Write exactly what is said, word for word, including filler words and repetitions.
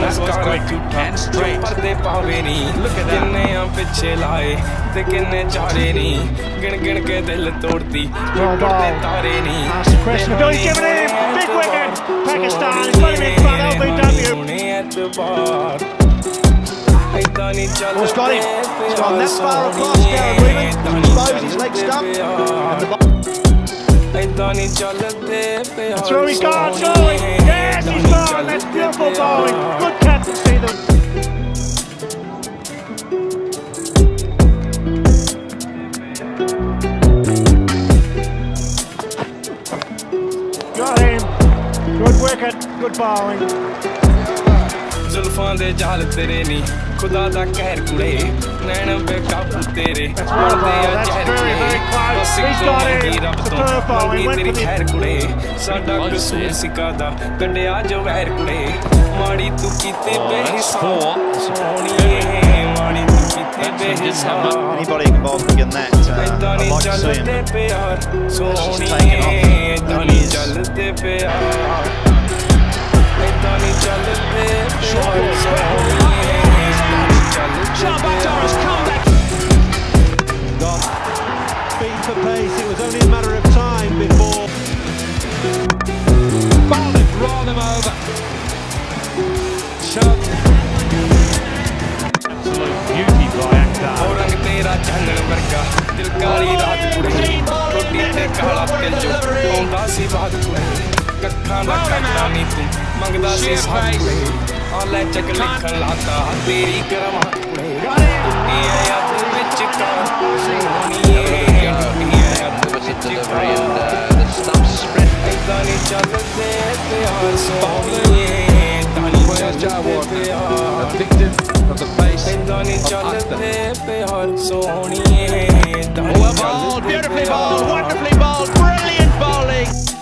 quick and straight. Look at that. Well ball. That's the question. No, he's given it. Big wicket. Pakistan is going to be in front. L B W. Oh, Scotty. He's gone that far across. Garen Whelan exposed his leg stump. And through he's gone. Shoaib. Yes, he's gone. That's beautiful bowling. Good catch to see them. Got him. Good wicket. Good bowling. जुल्फां दे जाल तेरे नी खुदा दा कहर कुड़े नैन पे काबू तेरे मारदे आ जहर कुड़े बस इको मंगी रब तो मंगी तेरी खैर कुड़े साडा कसूर सिकादा कड्डिया जो वैर कुड़े माड़ी तू कीते बेहिसाब सोहणीए माड़ी तू कीते बेहिसाब anybody involved in that uh, I'd like to see him सोहणीए दानी चलते प्यार Akhtar has come back. Got speed for pace. It was only a matter of time before. Bowled it, rolled him over. Shot. Absolute beauty by Akhtar. ਕੱਖਾਂ ਦਾ ਕੱਟਾ ਨੀ ਤੂੰ ਮੰਗਦਾ ਸੀ ਸਾਥ ਆਲੇ ਚੱਕ ਲਿਖਣ ਲਾਤਾ ਤੇਰੀ ਕਰਮਾ ਕੁੜੇ ਟੁੱਟੀ ਐ ਅੱਧ ਵਿੱਚ ਕਾਰ ਸੋਹਣੀਏ ਟੁੱਟੀ ਐ ਅੱਧ ਵਿੱਚ ਕਾਰ ਏਦਾਂ ਨੀ ਚੱਲਦੇ ਪਿਆਰ ਸੋਹਣੀਏ ਏਦਾਂ ਨੀ ਚੱਲਦੇ ਪਿਆਰ ਏਦਾਂ ਨੀ ਚੱਲਦੇ ਪਿਆਰ ਸੋਹਣੀਏ ਏਦਾਂ ਨੀ ਚੱਲਦੇ ਪਿਆਰ Beautifully bowled, wonderfully bowled, brilliant bowling.